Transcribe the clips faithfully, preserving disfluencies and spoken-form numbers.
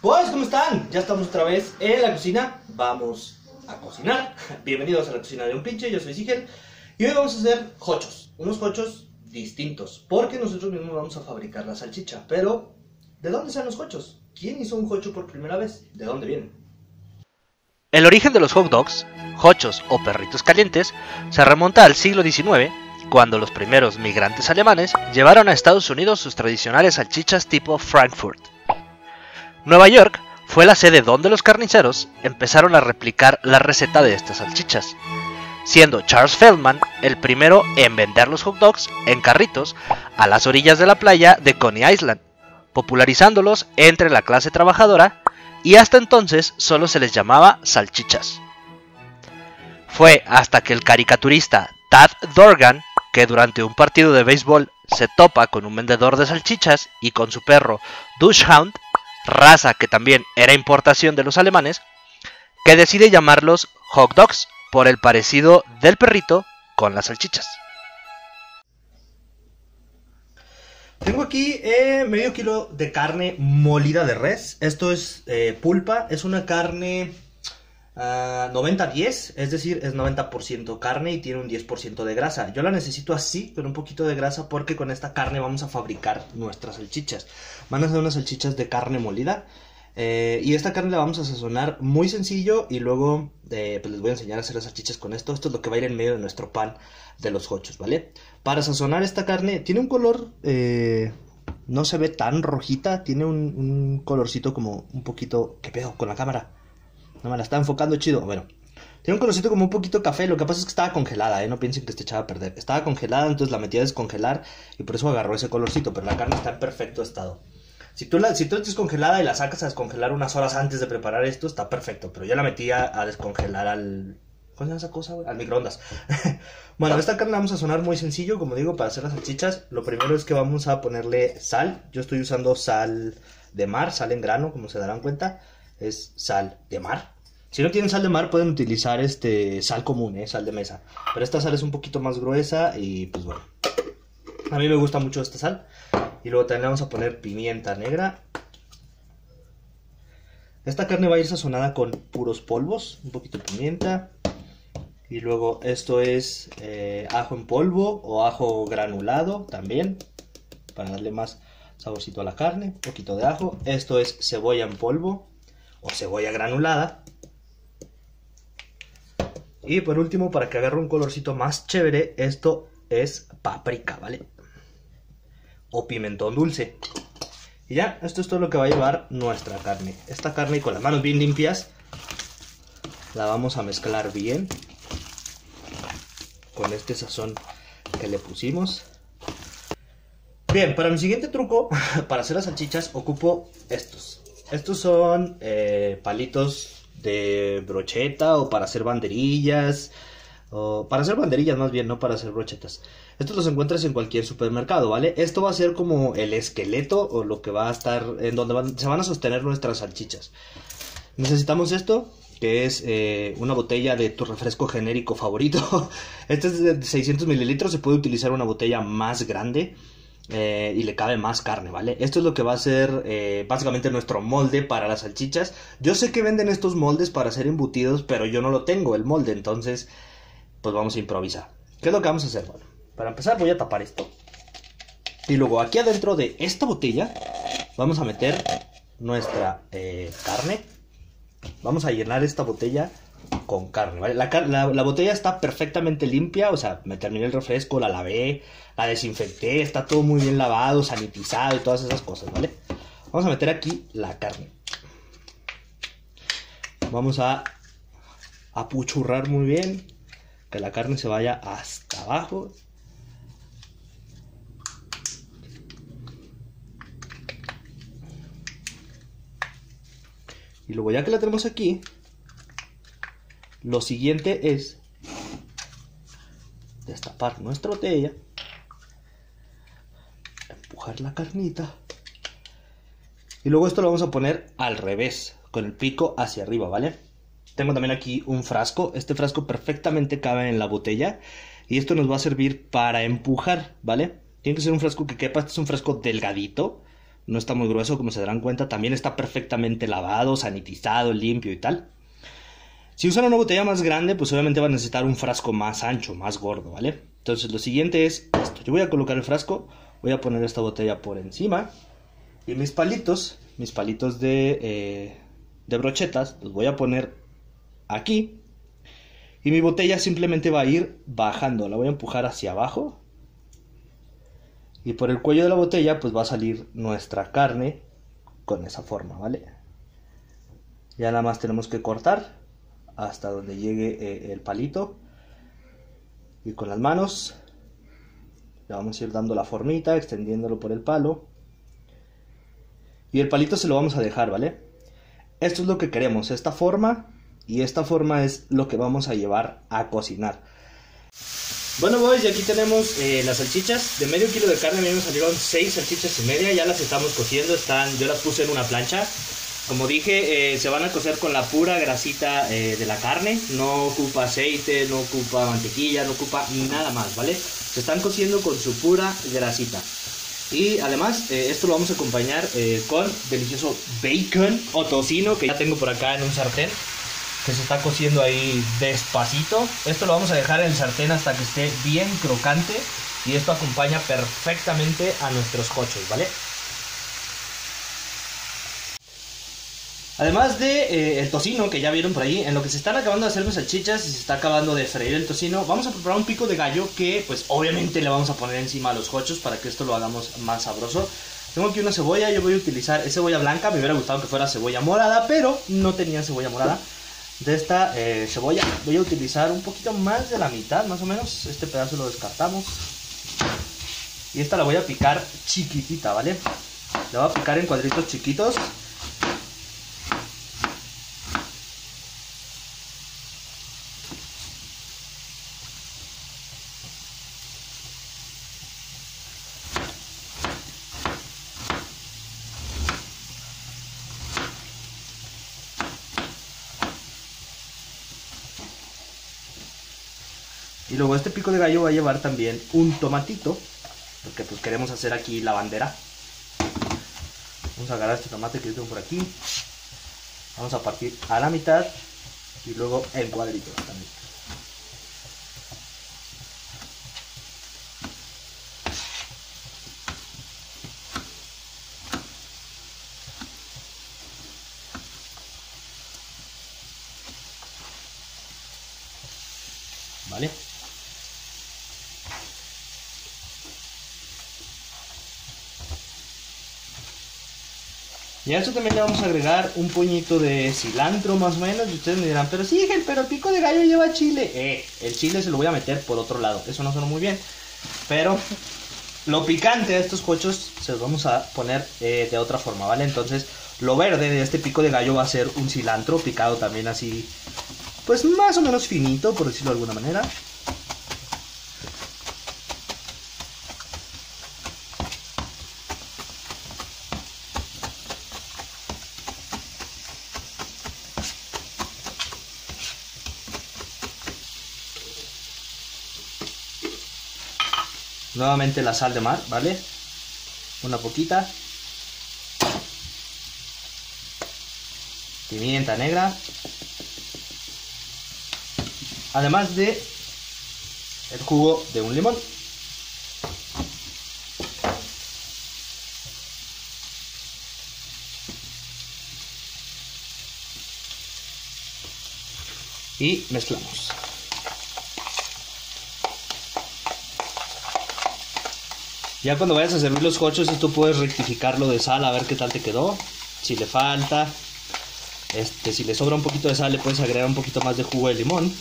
Pues, ¿cómo están? Ya estamos otra vez en la cocina. Vamos a cocinar. Bienvenidos a la cocina de un pinche. Yo soy Sigel. Y hoy vamos a hacer hochos. Unos hochos distintos. Porque nosotros mismos vamos a fabricar la salchicha. Pero, ¿de dónde salen los hochos? ¿Quién hizo un hocho por primera vez? ¿De dónde vienen? El origen de los hot dogs, hochos o perritos calientes, se remonta al siglo diecinueve, cuando los primeros migrantes alemanes llevaron a Estados Unidos sus tradicionales salchichas tipo Frankfurt. Nueva York fue la sede donde los carniceros empezaron a replicar la receta de estas salchichas, siendo Charles Feldman el primero en vender los hot dogs en carritos a las orillas de la playa de Coney Island, popularizándolos entre la clase trabajadora, y hasta entonces solo se les llamaba salchichas. Fue hasta que el caricaturista Tad Dorgan, que durante un partido de béisbol se topa con un vendedor de salchichas y con su perro Dachshund, raza que también era importación de los alemanes, que decide llamarlos hot dogs por el parecido del perrito con las salchichas. Tengo aquí eh, medio kilo de carne molida de res. Esto es eh, pulpa, es una carne uh, noventa diez, es decir, es noventa por ciento carne y tiene un diez por ciento de grasa. Yo la necesito así, con un poquito de grasa, porque con esta carne vamos a fabricar nuestras salchichas. Van a ser unas salchichas de carne molida. Eh, y esta carne la vamos a sazonar muy sencillo y luego eh, pues les voy a enseñar a hacer las salchichas con esto. Esto es lo que va a ir en medio de nuestro pan de los hochos, ¿vale? Para sazonar esta carne, tiene un color, eh, no se ve tan rojita, tiene un, un colorcito como un poquito... ¿Qué pedo con la cámara? No me la está enfocando chido. Bueno, tiene un colorcito como un poquito café. Lo que pasa es que estaba congelada, ¿eh? No piensen que esté echada a perder. Estaba congelada, entonces la metí a descongelar y por eso agarró ese colorcito, pero la carne está en perfecto estado. Si tú, la, si tú la descongelada y la sacas a descongelar unas horas antes de preparar esto, está perfecto. Pero yo la metí a, a descongelar al... ¿Cómo se llama esa cosa, güey? Al microondas. Bueno, esta carne la vamos a sazonar muy sencillo, como digo, para hacer las salchichas. Lo primero es que vamos a ponerle sal. Yo estoy usando sal de mar, sal en grano, como se darán cuenta. Es sal de mar. Si no tienen sal de mar, pueden utilizar este sal común, ¿eh? Sal de mesa. Pero esta sal es un poquito más gruesa y pues bueno. A mí me gusta mucho esta sal. Y luego también le vamos a poner pimienta negra. Esta carne va a ir sazonada con puros polvos. Un poquito de pimienta. Y luego esto es eh, ajo en polvo o ajo granulado también. Para darle más saborcito a la carne. Un poquito de ajo. Esto es cebolla en polvo o cebolla granulada. Y por último, para que agarre un colorcito más chévere, esto es paprika, ¿vale? O pimentón dulce. Y ya, esto es todo lo que va a llevar nuestra carne. Esta carne con las manos bien limpias la vamos a mezclar bien con este sazón que le pusimos. Bien, para mi siguiente truco, para hacer las salchichas, ocupo estos. Estos son eh, palitos de brocheta o para hacer banderillas. O para hacer banderillas más bien, no para hacer brochetas. Estos los encuentras en cualquier supermercado, ¿vale? Esto va a ser como el esqueleto o lo que va a estar en donde van, se van a sostener nuestras salchichas. Necesitamos esto, que es eh, una botella de tu refresco genérico favorito. Este es de seiscientos mililitros, se puede utilizar una botella más grande eh, y le cabe más carne, ¿vale? Esto es lo que va a ser eh, básicamente nuestro molde para las salchichas. Yo sé que venden estos moldes para hacer embutidos, pero yo no lo tengo, el molde, entonces pues vamos a improvisar. ¿Qué es lo que vamos a hacer? Bueno, para empezar voy a tapar esto. Y luego aquí adentro de esta botella vamos a meter nuestra eh, carne. Vamos a llenar esta botella con carne, ¿vale? La, la, la botella está perfectamente limpia, o sea, me terminé el refresco, la lavé, la desinfecté, está todo muy bien lavado, sanitizado y todas esas cosas, ¿vale? Vamos a meter aquí la carne. Vamos a apuchurrar muy bien, que la carne se vaya hasta abajo. Y luego ya que la tenemos aquí, lo siguiente es destapar nuestra botella, empujar la carnita y luego esto lo vamos a poner al revés, con el pico hacia arriba, ¿vale? Tengo también aquí un frasco. Este frasco perfectamente cabe en la botella y esto nos va a servir para empujar, ¿vale? Tiene que ser un frasco que quepa. Este es un frasco delgadito, No está muy grueso, como se darán cuenta. También está perfectamente lavado, sanitizado, limpio y tal. Si usan una botella más grande, pues obviamente van a necesitar un frasco más ancho, más gordo, ¿vale? Entonces lo siguiente es esto. Yo voy a colocar el frasco, voy a poner esta botella por encima. Y mis palitos, mis palitos de, eh, de brochetas, los voy a poner aquí. Y mi botella simplemente va a ir bajando, la voy a empujar hacia abajo. Y por el cuello de la botella pues va a salir nuestra carne con esa forma, ¿vale? Ya nada más tenemos que cortar hasta donde llegue eh, el palito. Y con las manos le vamos a ir dando la formita, extendiéndolo por el palo. Y el palito se lo vamos a dejar, ¿vale? Esto es lo que queremos, esta forma. Y esta forma es lo que vamos a llevar a cocinar. Bueno, boys, y aquí tenemos eh, las salchichas. De medio kilo de carne a mí me salieron seis salchichas y media. Ya las estamos cociendo, están, yo las puse en una plancha. Como dije, eh, se van a cocer con la pura grasita eh, de la carne. No ocupa aceite, no ocupa mantequilla, no ocupa nada más, ¿vale? Se están cociendo con su pura grasita. Y además, eh, esto lo vamos a acompañar eh, con delicioso bacon o tocino que ya tengo por acá en un sartén, que se está cociendo ahí despacito. Esto lo vamos a dejar en el sartén hasta que esté bien crocante. Y esto acompaña perfectamente a nuestros hochos, ¿vale? Además de eh, el tocino que ya vieron por ahí, en lo que se están acabando de hacer las salchichas y se está acabando de freír el tocino, vamos a preparar un pico de gallo que pues obviamente le vamos a poner encima a los hochos para que esto lo hagamos más sabroso. Tengo aquí una cebolla, yo voy a utilizar es cebolla blanca, me hubiera gustado que fuera cebolla morada, pero no tenía cebolla morada. De esta eh, cebolla voy a utilizar un poquito más de la mitad, más o menos. Este pedazo lo descartamos. Y esta la voy a picar chiquitita, ¿vale? La voy a picar en cuadritos chiquitos. Y luego este pico de gallo va a llevar también un tomatito, porque pues queremos hacer aquí la bandera. Vamos a agarrar este tomate que yo tengo por aquí. Vamos a partir a la mitad y luego en cuadritos también. ¿Vale? Y a esto también le vamos a agregar un puñito de cilantro más o menos. Y ustedes me dirán, pero sí, pero el pico de gallo lleva chile. Eh, el chile se lo voy a meter por otro lado. Eso no suena muy bien. Pero lo picante de estos hochos se los vamos a poner eh, de otra forma, ¿vale? Entonces lo verde de este pico de gallo va a ser un cilantro picado también así, pues más o menos finito, por decirlo de alguna manera. Nuevamente la sal de mar, ¿vale? Una poquita. Pimienta negra. Además de el jugo de un limón. Y mezclamos. Ya cuando vayas a servir los hochos, esto puedes rectificarlo de sal a ver qué tal te quedó. Si le falta, este, si le sobra un poquito de sal, le puedes agregar un poquito más de jugo de limón.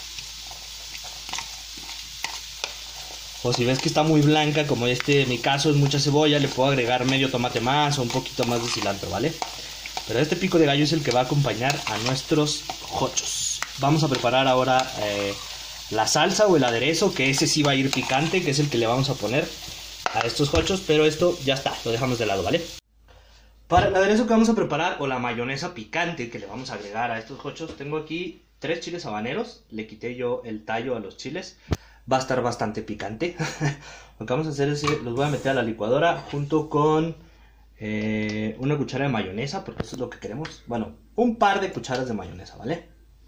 O si ves que está muy blanca, como este en mi caso es mucha cebolla, le puedo agregar medio tomate más o un poquito más de cilantro, ¿vale? Pero este pico de gallo es el que va a acompañar a nuestros hochos. Vamos a preparar ahora eh, la salsa o el aderezo, que ese sí va a ir picante, que es el que le vamos a poner a estos hochos, pero esto ya está, lo dejamos de lado, ¿vale? Para el aderezo que vamos a preparar, o la mayonesa picante que le vamos a agregar a estos hochos, tengo aquí tres chiles habaneros, le quité yo el tallo a los chiles, va a estar bastante picante. Lo que vamos a hacer es que los voy a meter a la licuadora junto con Eh, una cuchara de mayonesa, porque eso es lo que queremos. Bueno, un par de cucharas de mayonesa, ¿vale?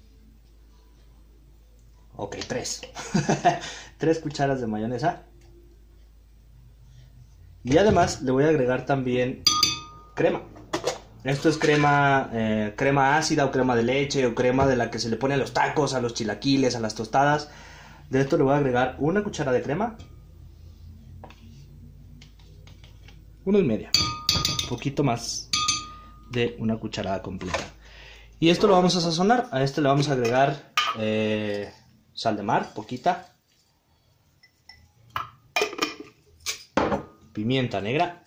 Ok, tres. Tres cucharas de mayonesa. Y además le voy a agregar también crema. Esto es crema, eh, crema ácida o crema de leche o crema de la que se le pone a los tacos, a los chilaquiles, a las tostadas. De esto le voy a agregar una cuchara de crema. Una y media. Un poquito más de una cucharada completa. Y esto lo vamos a sazonar. A este le vamos a agregar eh, sal de mar, poquita. Pimienta negra.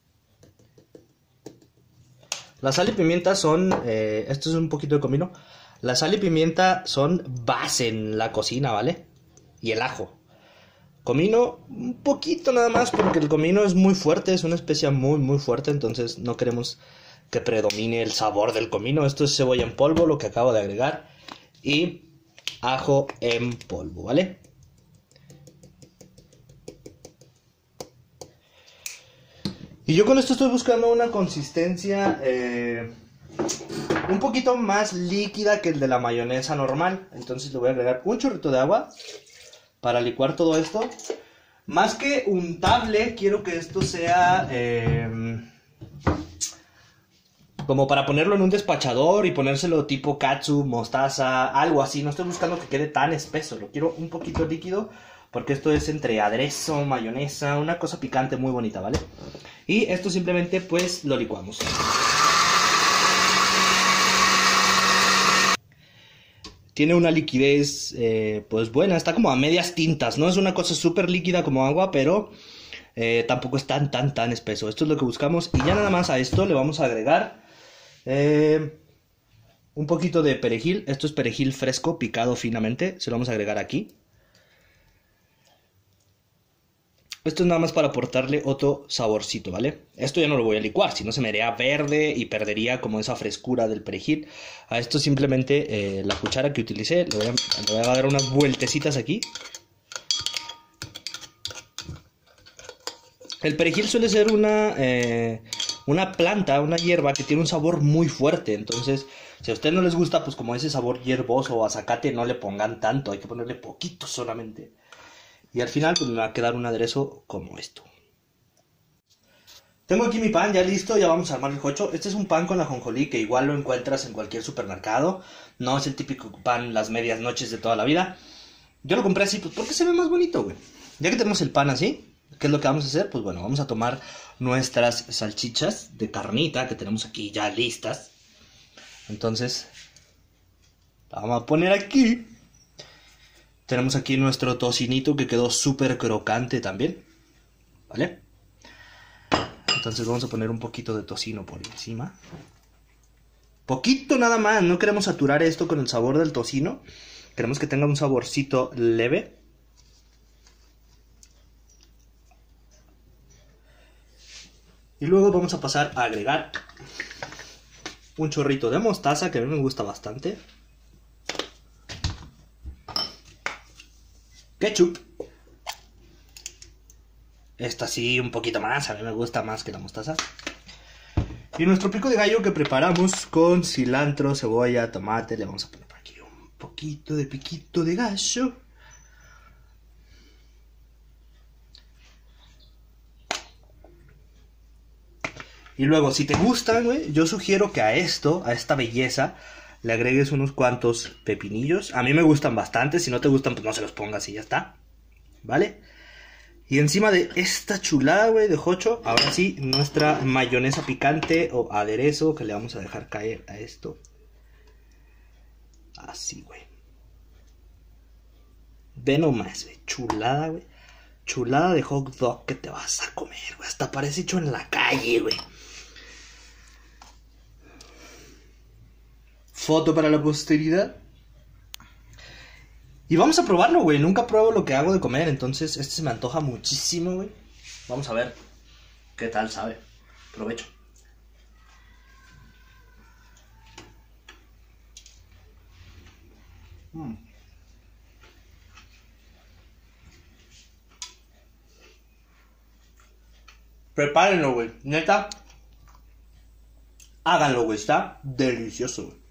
La sal y pimienta son, eh, esto es un poquito de comino. La sal y pimienta son base en la cocina, ¿vale? Y el ajo. Comino, un poquito nada más, porque el comino es muy fuerte, es una especia muy, muy fuerte, entonces no queremos que predomine el sabor del comino. Esto es cebolla en polvo, lo que acabo de agregar, y ajo en polvo, ¿vale? Y yo con esto estoy buscando una consistencia eh, un poquito más líquida que el de la mayonesa normal. Entonces le voy a agregar un chorrito de agua para licuar todo esto. Más que untable, quiero que esto sea eh, como para ponerlo en un despachador y ponérselo tipo katsu, mostaza, algo así. No estoy buscando que quede tan espeso, lo quiero un poquito líquido, porque esto es entre aderezo, mayonesa, una cosa picante muy bonita, ¿vale? Y esto simplemente pues lo licuamos. Tiene una liquidez eh, pues buena, está como a medias tintas, no es una cosa súper líquida como agua, pero eh, tampoco es tan tan tan espeso. Esto es lo que buscamos y ya nada más a esto le vamos a agregar eh, un poquito de perejil. Esto es perejil fresco picado finamente, se lo vamos a agregar aquí. Esto es nada más para aportarle otro saborcito, ¿vale? Esto ya no lo voy a licuar, si no se me haría verde y perdería como esa frescura del perejil. A esto simplemente eh, la cuchara que utilicé, le voy, a, le voy a dar unas vueltecitas aquí. El perejil suele ser una, eh, una planta, una hierba que tiene un sabor muy fuerte. Entonces, si a ustedes no les gusta, pues como ese sabor hierboso o a zacate, no le pongan tanto, hay que ponerle poquito solamente. Y al final pues me va a quedar un aderezo como esto. Tengo aquí mi pan ya listo, ya vamos a armar el jocho. Este es un pan con ajonjolí que igual lo encuentras en cualquier supermercado. No es el típico pan las medias noches de toda la vida. Yo lo compré así pues porque se ve más bonito, güey. Ya que tenemos el pan así, ¿qué es lo que vamos a hacer? Pues bueno, vamos a tomar nuestras salchichas de carnita que tenemos aquí ya listas. Entonces, la vamos a poner aquí. Tenemos aquí nuestro tocinito que quedó súper crocante también, ¿vale? Entonces vamos a poner un poquito de tocino por encima. Poquito nada más, no queremos saturar esto con el sabor del tocino. Queremos que tenga un saborcito leve. Y luego vamos a pasar a agregar un chorrito de mostaza que a mí me gusta bastante. Ketchup. Esta sí, un poquito más, a mí me gusta más que la mostaza. Y nuestro pico de gallo que preparamos con cilantro, cebolla, tomate. Le vamos a poner por aquí un poquito de piquito de gallo. Y luego, si te gustan, güey, yo sugiero que a esto, a esta belleza, le agregues unos cuantos pepinillos. A mí me gustan bastante, si no te gustan, pues no se los pongas y ya está. ¿Vale? Y encima de esta chulada, güey, de jocho, ahora sí, nuestra mayonesa picante o aderezo que le vamos a dejar caer a esto. Así, güey. Ve nomás, güey, chulada, güey. Chulada de hot dog que te vas a comer, güey. Hasta parece hecho en la calle, güey. Foto para la posteridad. Y vamos a probarlo, güey. Nunca pruebo lo que hago de comer, entonces este se me antoja muchísimo, güey. Vamos a ver qué tal sabe. Provecho. Mm. Prepárenlo, güey. Neta, háganlo, güey. Está delicioso, güey.